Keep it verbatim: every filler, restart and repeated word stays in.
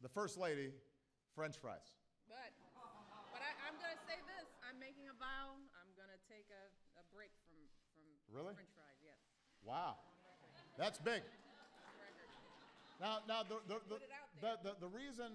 the First Lady French fries. But, but I, I'm going to say this. I'm making a vow. I'm going to take a, a break from, from Really? French fries, yes. Wow. That's big. On record. Now, now the, the, Put it out the, there. the, the reason